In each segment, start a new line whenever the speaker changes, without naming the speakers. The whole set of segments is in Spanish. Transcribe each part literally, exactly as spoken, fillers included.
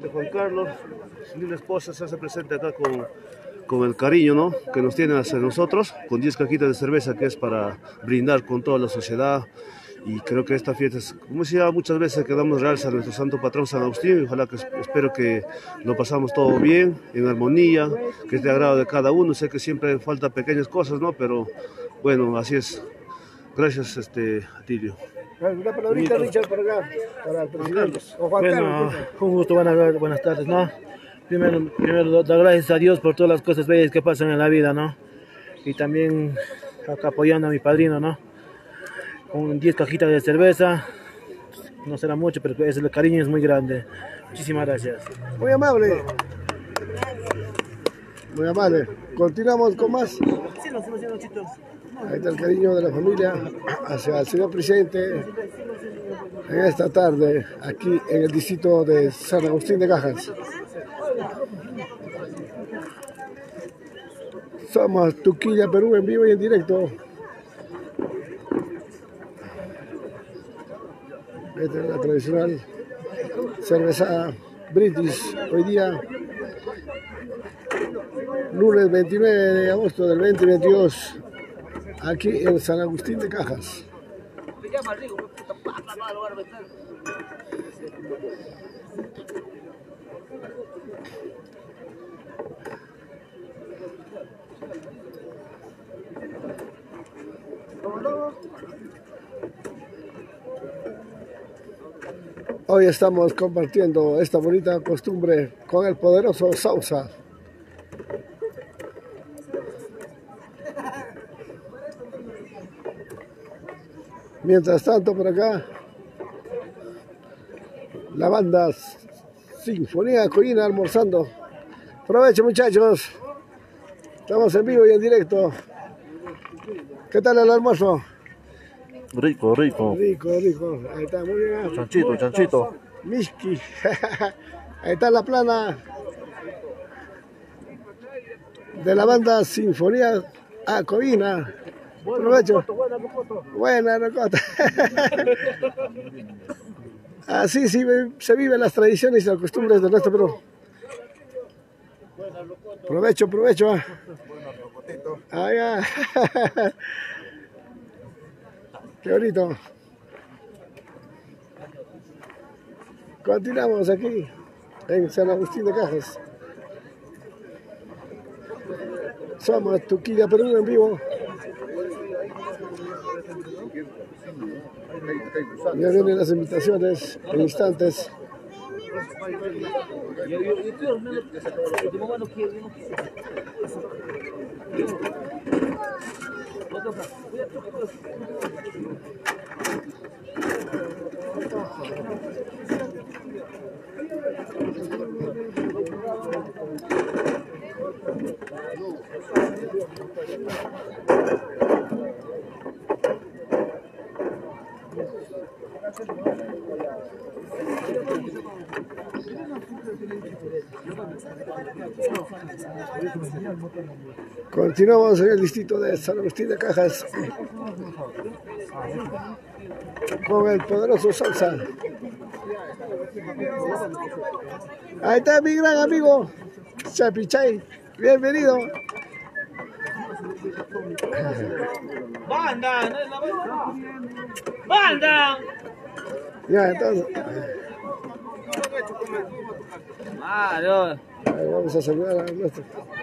presidente Juan Carlos, su linda esposa se hace presente acá con, con el cariño, ¿no?, que nos tiene hacia nosotros, con diez cajitas de cerveza que es para brindar con toda la sociedad. Y creo que esta fiesta es, como decía muchas veces, que damos realza a nuestro santo patrón San Agustín, y ojalá que espero que lo pasamos todo bien, en armonía, que es de agrado de cada uno. Sé que siempre faltan pequeñas cosas, ¿no?, pero bueno, así es. Gracias, este, Atilio.
Una palabrita, Richard, por acá, para el presidente. O Juan
bueno,
Carlos.
un gusto, buenas, buenas tardes, ¿no? Primero, primero, dar gracias a Dios por todas las cosas bellas que pasan en la vida, ¿no? Y también acá apoyando a mi padrino, ¿no? Con diez cajitas de cerveza, no será mucho, pero el cariño es muy grande. Muchísimas gracias.
Muy amable. Muy amable. Continuamos con más. Ahí está el cariño de la familia hacia el señor presidente en esta tarde, aquí en el distrito de San Agustín de Cajas. Somos Tuquilla, Perú, en vivo y en directo. Esta es la tradicional cerveza British. Hoy día, lunes veintinueve de agosto del veinte veintidós, aquí en San Agustín de Cajas. Hoy estamos compartiendo esta bonita costumbre con el poderoso Sausa. Mientras tanto, por acá, la banda Sinfonía Colina almorzando. Provecho, muchachos. Estamos en vivo y en directo. ¿Qué tal el almuerzo?
Rico, rico.
Rico, rico. Ahí está, muy bien.
Chanchito, chanchito.
Miski. Ahí está la plana de la banda Sinfonía Colina. Provecho. Buena rocota. Así sí se viven las tradiciones y las costumbres de nuestro Perú. Provecho, provecho. Ahí va. Qué bonito. Continuamos aquí en San Agustín de Cajas. Somos Tuquilla, Perú, en vivo. Ya vienen las invitaciones en instantes. Continuamos en el distrito de San Agustín de Cajas con el poderoso Salsa. Ahí está mi gran amigo Chapichay, bienvenido.
¡Banda! ¡Banda!
Ya, entonces.
¡Mario!
Ahí vamos a saludar a nuestro.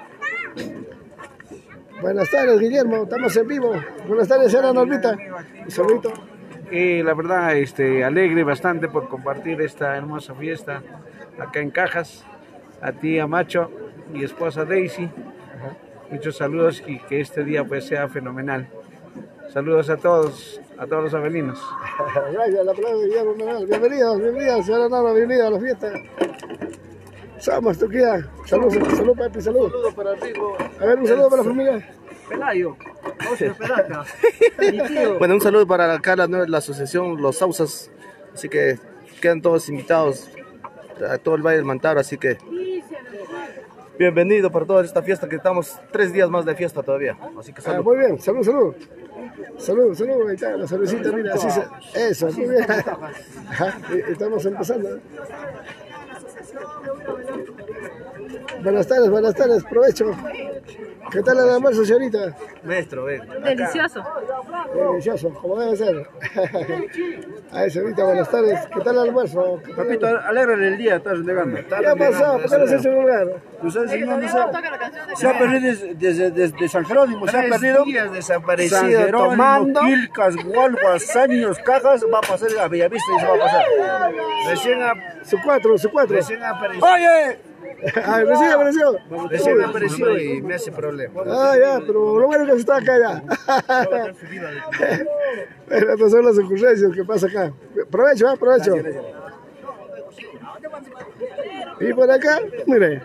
Buenas tardes, Guillermo, estamos en vivo. Buenas tardes, señora Normita. Un saludito.
Y la verdad, este, alegre bastante por compartir esta hermosa fiesta acá en Cajas. A ti, a Macho, mi esposa Daisy. Muchos saludos y que este día pues sea fenomenal. Saludos a todos, a todos los avelinos.
Gracias, la palabra de Guillermo Menal. Bienvenidos, bienvenidos, señora Norma, bienvenidos a la fiesta. Somos Tuquilla. Saludos, salud, papi, salud.
Un saludo para Rigo.
A ver, un saludo para la familia.
Pelayo. Pelaca.
Bueno, un saludo para acá la, la asociación Los Sausas. Así que quedan todos invitados a todo el Valle del Mantaro. Así que bienvenido para toda esta fiesta, que estamos tres días más de fiesta todavía. Así que salud.
Ah, muy bien, salud, salud. Salud, salud, ahí está la cervecita, mira, así se... Eso, muy bien. Ajá, estamos empezando. Buenas tardes, buenas tardes, provecho. ¿Qué tal el almuerzo, señorita?
Maestro, ven.
Delicioso.
Delicioso, como debe ser. Ay, señorita, buenas tardes. ¿Qué tal el almuerzo?
Papito, alégrale el día, estás negando.
¿Qué ha pasado? ¿Por qué no se hace un lugar?
Pues no, no sé. Se ha perdido desde, desde, desde San Jerónimo, se ha perdido.
días desaparecido,
San Jerónimo,
tomando.
Quilcas, Gualguas, Años, Cajas, va a pasar a Bellavista y se va a pasar.
Recién, a,
Su cuatro, su cuatro.
recién apareció.
¡Oye!
Ay, recién apareció.
Recién apareció y me hace problema.
Ah, ya, pero lo bueno es que se está acá ya. Pero estas son las ocurrencias que pasa acá. Provecho, ¿eh? Provecho. Y por acá, mire.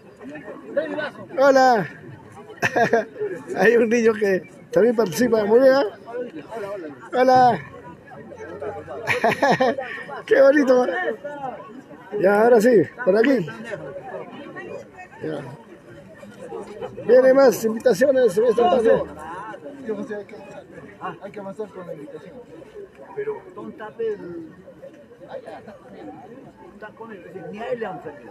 Hola. Hay un niño que también participa. Muy bien, ¿eh? Hola. Qué bonito. Ya, ahora sí, por aquí. Ya. Vienen más invitaciones en esta tarde.
Hay que avanzar con la invitación.
Pero don't tape el... Ni a él le han salido.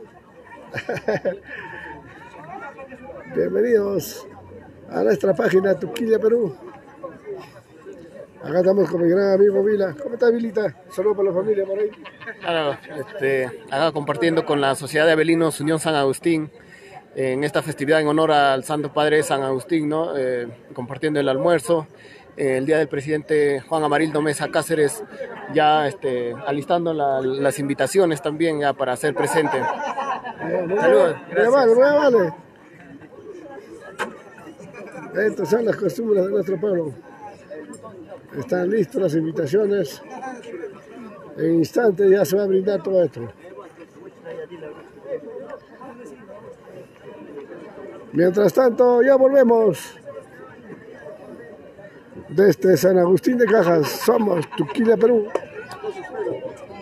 Bienvenidos a nuestra página Tuquilla Perú. Acá estamos con mi gran amigo Vila. ¿Cómo estás, Vilita? Saludos para la familia por ahí.
Claro, este, acá compartiendo con la Sociedad de Abelinos Unión San Agustín en esta festividad en honor al Santo Padre San Agustín, ¿no? Eh, compartiendo el almuerzo. Eh, el día del presidente Juan Amarildo Mesa Cáceres, ya este, alistando la, las invitaciones también ya para ser presente.
Eh,
Saludos.
Muy vale, muy vale. Estas son las costumbres de nuestro pueblo. Están listas las invitaciones. En instantes ya se va a brindar todo esto. Mientras tanto, ya volvemos. Desde San Agustín de Cajas, somos Tuquilla, Perú.